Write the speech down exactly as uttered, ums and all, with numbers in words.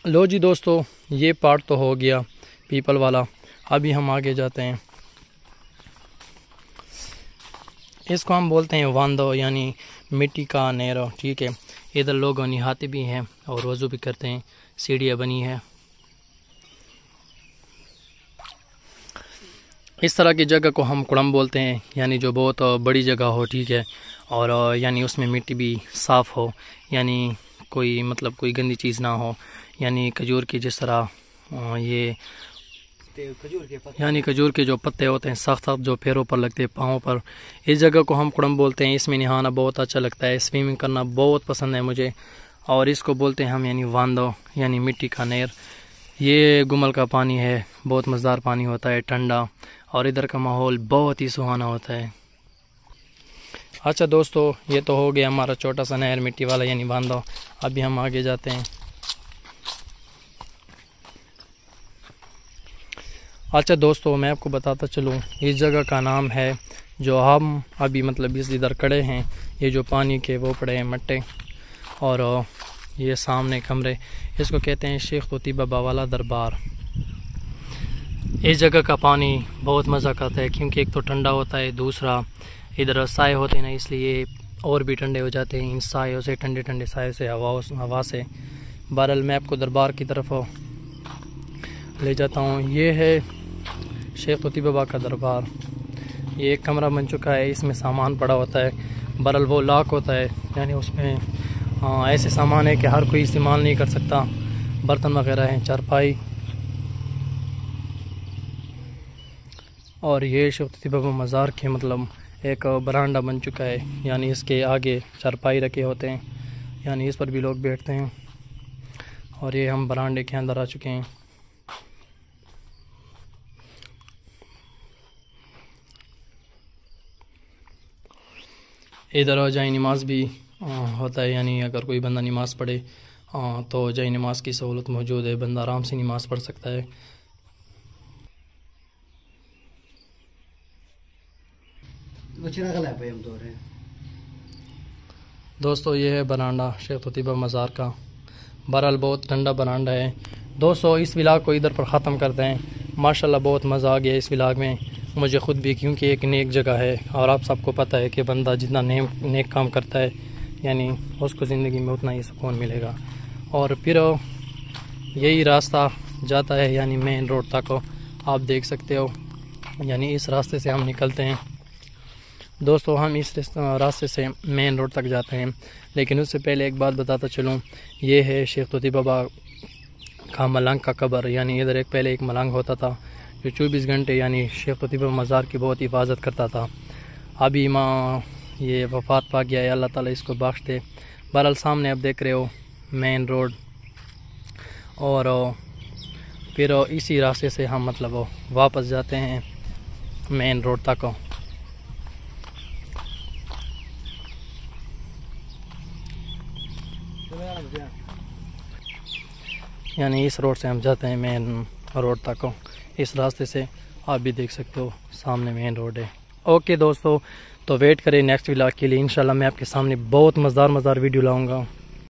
लो जी दोस्तों, ये पार्ट तो हो गया पीपल वाला। अभी हम आगे जाते हैं। इसको हम बोलते हैं वांदो, यानी मिट्टी का नहर। ठीक है, इधर लोग नहाते भी हैं और वज़ू भी करते हैं। सीढ़ियाँ बनी है। इस तरह की जगह को हम कुड़म बोलते हैं, यानी जो बहुत बड़ी जगह हो। ठीक है, और यानी उसमें मिट्टी भी साफ़ हो, यानी कोई मतलब कोई गंदी चीज़ ना हो। यानी खजूर की जिस तरह ये खजूर के पत्ते, यानी खजूर के जो पत्ते होते हैं सख्त सख्त जो पैरों पर लगते हैं, पाँव पर, इस जगह को हम कुड़म बोलते हैं। इसमें नहाना बहुत अच्छा लगता है, स्विमिंग करना बहुत पसंद है मुझे। और इसको बोलते हैं हम यानी वांदो, यानी मिट्टी का नहर। ये गुमल का पानी है, बहुत मज़ेदार पानी होता है, ठंडा, और इधर का माहौल बहुत ही सुहाना होता है। अच्छा दोस्तों, ये तो हो गया हमारा छोटा सा नहर मिट्टी वाला, यानी वांदो। अभी हम आगे जाते हैं। अच्छा दोस्तों, मैं आपको बताता चलूँ, इस जगह का नाम है, जो हम अभी मतलब इस इधर खड़े हैं, ये जो पानी के वो पड़े हैं मट्टे, और ये सामने कमरे, इसको कहते हैं शेख तोती बाबा वाला दरबार। इस जगह का पानी बहुत मज़ा करता है, क्योंकि एक तो ठंडा होता है, दूसरा इधर साए होते हैं ना, इसलिए और भी ठंडे हो जाते हैं इन सायों से, ठंडे ठंडे साए से, हवा हवा से। बहरहाल मैं आपको दरबार की तरफ ले जाता हूँ। ये है शेख तोती बाबा का दरबार। ये एक कमरा बन चुका है, इसमें सामान पड़ा होता है। बहरहाल वो लॉक होता है, यानी उसमें हाँ ऐसे सामान है कि हर कोई इस्तेमाल नहीं कर सकता। बर्तन वगैरह हैं, चारपाई, और ये शेख तोती बाबा मज़ार के मतलब एक बरांडा बन चुका है, यानी इसके आगे चारपाई रखे होते हैं, यानी इस पर भी लोग बैठते हैं। और ये हम बरांडे के अंदर आ चुके हैं। इधर जाए नमाज भी होता है, यानी अगर कोई बंदा नमाज़ पढ़े तो जाए नमाज की सहूलत मौजूद है, बंदा आराम से नमाज़ पढ़ सकता है। दोस्तों ये है बरांडा शेख तोती बाबा मज़ार का। बहरहाल बहुत ठंडा बरांडा है। दोस्तों इस व्लॉग को इधर पर ख़त्म करते हैं। माशाल्लाह बहुत मज़ा आ गया इस व्लॉग में, मुझे ख़ुद भी, क्योंकि एक नेक जगह है, और आप सबको पता है कि बंदा जितना नेक नेक काम करता है, यानी उसको ज़िंदगी में उतना ही सुकून मिलेगा। और फिर यही रास्ता जाता है यानी मेन रोड तक, आप देख सकते हो, यानी इस रास्ते से हम निकलते हैं। दोस्तों हम इस रास्ते से मेन रोड तक जाते हैं, लेकिन उससे पहले एक बात बताता चलूँ, ये है शेख तोती बाबा का मलंग का कब्र। यानी इधर एक पहले एक मलंग होता था जो चौबीस घंटे यानी शेख तोती बाबा मज़ार की बहुत हिफाजत करता था। अभी माँ ये वफ़ात पा गया है, अल्लाह ताला इसको बख्श दे। बहरहाल सामने आप देख रहे हो मेन रोड, और फिर इसी रास्ते से हम मतलब वापस जाते हैं मेन रोड तक। यानी इस रोड से हम जाते हैं मेन रोड तक, इस रास्ते से। आप भी देख सकते हो सामने मेन रोड है। ओके दोस्तों, तो वेट करें नेक्स्ट व्लॉग के लिए। इंशाल्लाह मैं आपके सामने बहुत मज़ेदार मज़ेदार वीडियो लाऊंगा।